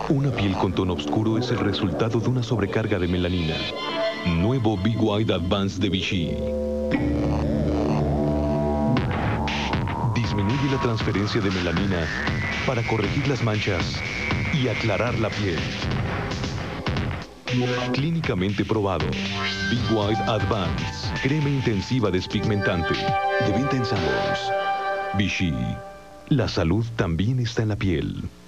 Una piel con tono oscuro es el resultado de una sobrecarga de melanina. Nuevo Big White Advance de Vichy. Disminuye la transferencia de melanina para corregir las manchas y aclarar la piel. Clínicamente probado. Big White Advance. Crema intensiva despigmentante. De venta en Sanborns. Vichy. La salud también está en la piel.